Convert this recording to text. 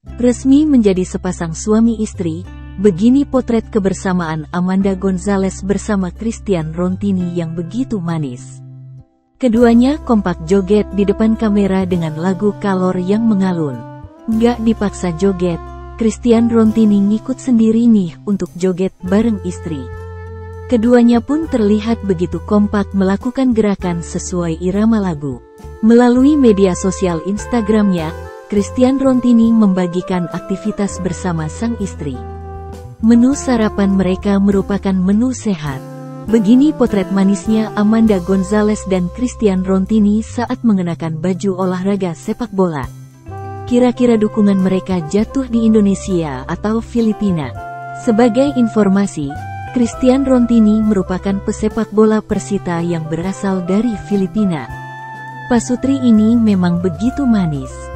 Resmi menjadi sepasang suami istri, begini potret kebersamaan Amanda Gonzalez bersama Christian Rontini yang begitu manis. Keduanya kompak joget di depan kamera dengan lagu Kalor yang mengalun. Nggak dipaksa joget, Christian Rontini ngikut sendiri nih untuk joget bareng istri. Keduanya pun terlihat begitu kompak melakukan gerakan sesuai irama lagu. Melalui media sosial Instagramnya, Christian Rontini membagikan aktivitas bersama sang istri. Menu sarapan mereka merupakan menu sehat. Begini potret manisnya Amanda Gonzalez dan Christian Rontini saat mengenakan baju olahraga sepak bola. Kira-kira dukungan mereka jatuh di Indonesia atau Filipina? Sebagai informasi, Christian Rontini merupakan pesepak bola Persita yang berasal dari Filipina. Pasutri ini memang begitu manis.